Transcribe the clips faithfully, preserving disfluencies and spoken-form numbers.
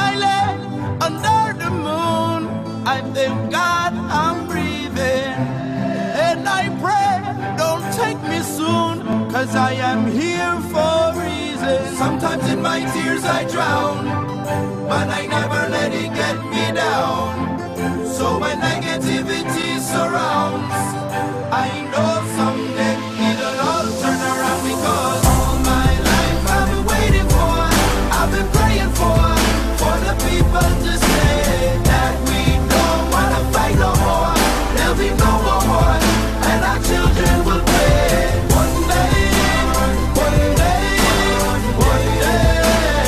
I lay under the moon, I thank God I'm breathing. And I pray, don't take me soon, cause I am here for a reason. Sometimes in my tears I drown, but I never let it get me down. So when negativity surrounds, I know someday it'll all turn around. Because all my life I've been waiting for, I've been praying for, for the people to say that we don't wanna fight no more. There'll be no more war, and our children will play. One day, one day, one day,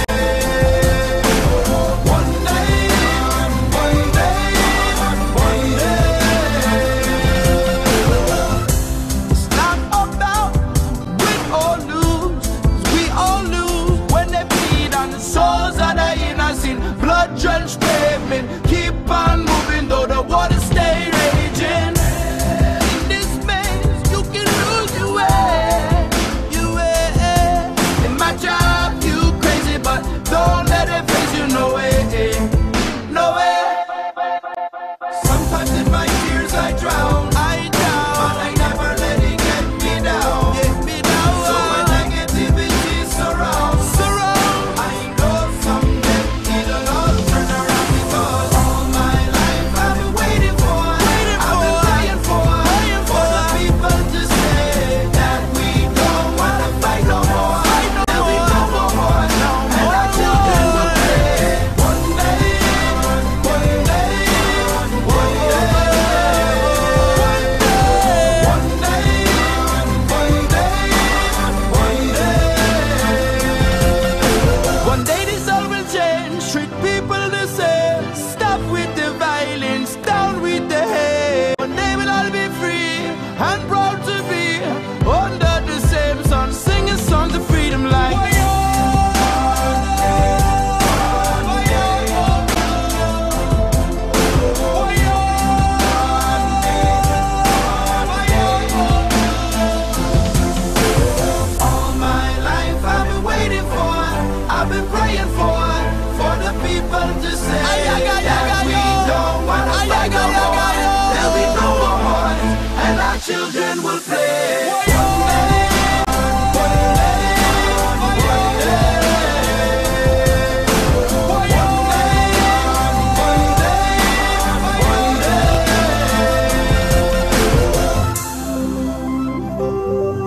one day, one day, one day. It's not about win or lose, 'cause we all lose when they bleed on the souls of the innocent. Blood-drenched pavement, keep on moving though the water stay raging. In this maze, you can lose your way, your way. It might drive you crazy, but don't let it face you, no way, no way. Sometimes in my tears I drown, I drown, but I never let it get me down, get me down. So when negativity surrounds, surround, I know someday it'll all turn around. Because all my life I've been waiting for, waiting I've been praying for, praying for the people to say that we don't wanna fight no more. There'll be no more war, and our children will play. One day, one day, one day, one day, one day, one day. One day this all will change, treat people the same. Stop with the violence, down with the hate. One day we'll all be free and proud to be under the same sun, singing songs of freedom like all my life I've been waiting for, I've been praying for, for the people to say that we don't wanna fight no more. There'll be no more wars, and our children will play. One day, one day, one day, one day, one day, one day.